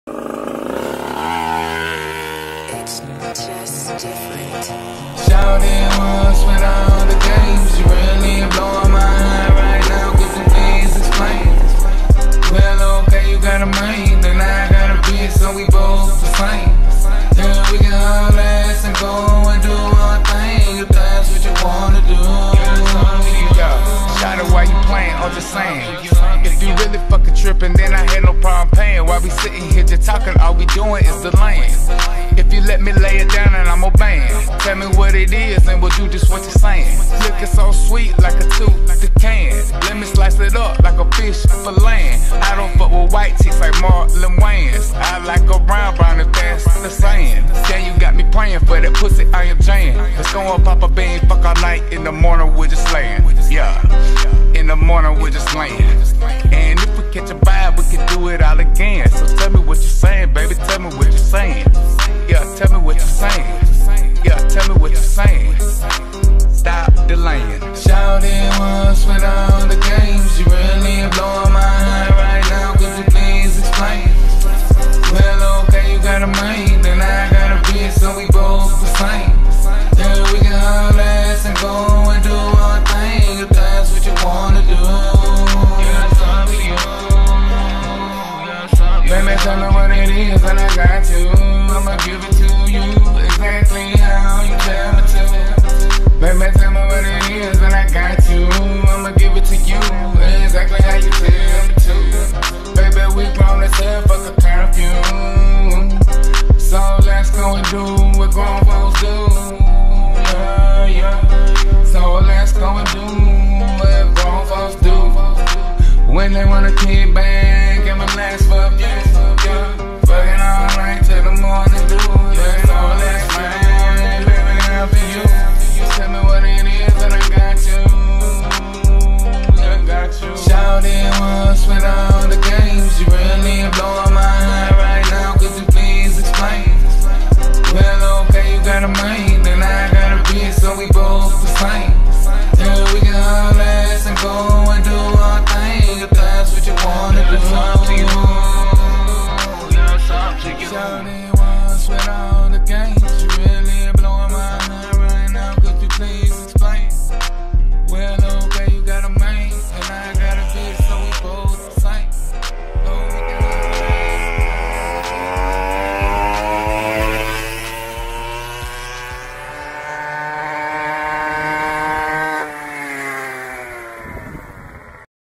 Just different. Shouting once with all the games. You really blowing my mind right now. Get some things explained. Well, okay, you got a mind, and I got a bitch, so we both the same. Yeah, we can all ass and go and do our thing if that's what you wanna do. Shout out while you playing, I'm just saying. If you really fucking tripping, then I had no problem paying. While we sitting here just talking, all we doing is delaying. If you let me lay it down and I'm obeying, tell me what it is and we'll do just what you're saying. Looking so sweet like a tooth can. Let me slice it up like a fish fillet. I don't fuck with white chicks like Marlon Wayans. I like a brown if that's the saying. Then you got me praying for that pussy I am Jane. Let's go and pop a bean, fuck all night. In the morning we're just laying. Yeah, in the morning we're just laying. And if we catch a vibe, we can do it all again. So tell me what you're saying, baby, tell me what you're saying. Yeah, tell me what you're saying. Yeah, tell me what you're saying. Stop delaying. Shouting once with all the games. You really blowing my mind right now. Could you please explain? Well, okay, you got a mind, and I got a bitch, so we both the same. Yeah, we can all ass and go and do our thing if that's what you wanna do. Baby, tell me what it is, and I got you. I'ma give it to you exactly how you tell me to. Baby, tell me what it is, and I got you. I'ma give it to you exactly how you tell me to.